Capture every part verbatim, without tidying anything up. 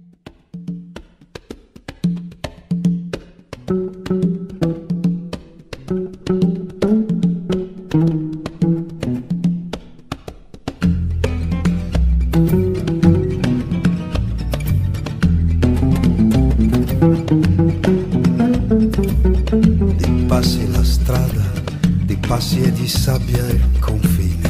Di passi la strada, di passi e di sabbia il confine.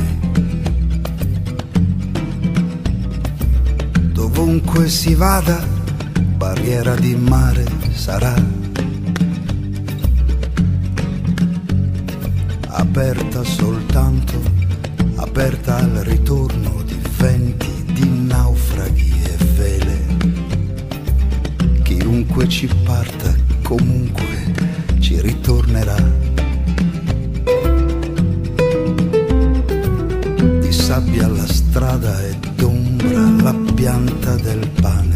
Dovunque si vada, barriera di mare sarà. Aperta soltanto, aperta al ritorno di venti, di naufraghi e vele. Chiunque ci parta, comunque ci ritornerà. Di sabbia la strada e d'ombra la pianta del pane.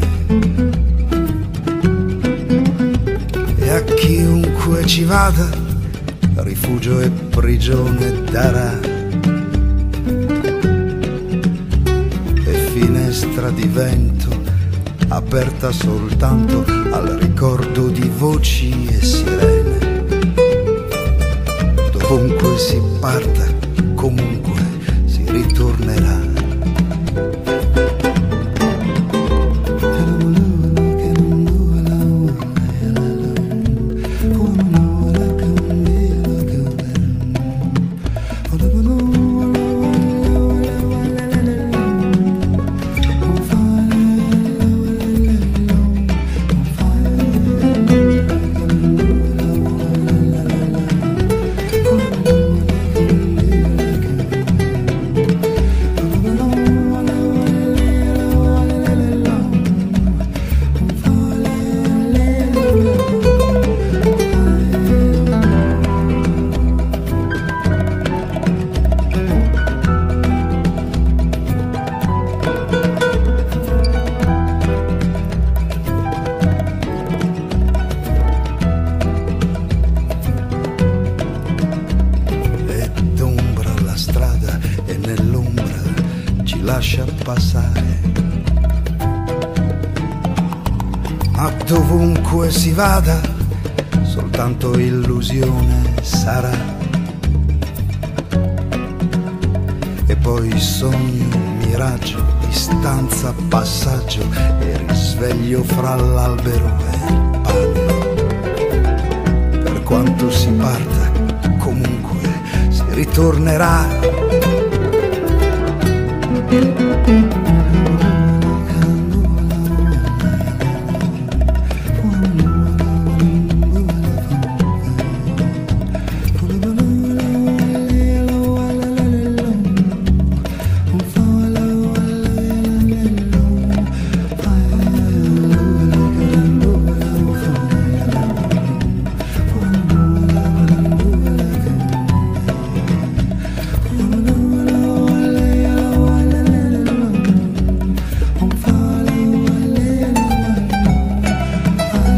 E a chiunque ci vada, rifugio e prigione darà. E finestra di vento, aperta soltanto al ricordo di voci e sirene. Dovunque si parta, comunque si ritornerà. E nell'ombra ci lascia passare. Ma dovunque si vada, soltanto illusione sarà. E poi sogno, miraggio, istanza, passaggio e risveglio fra l'albero e il pane. Per quanto si parta, comunque si ritornerà.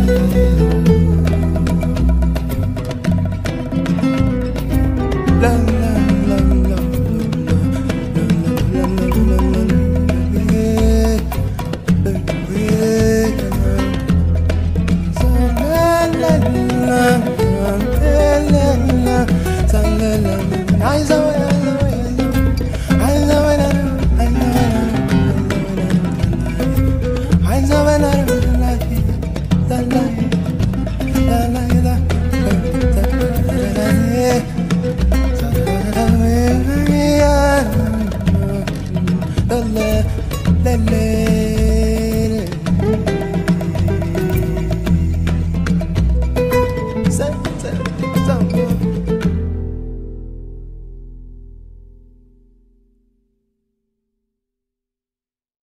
Love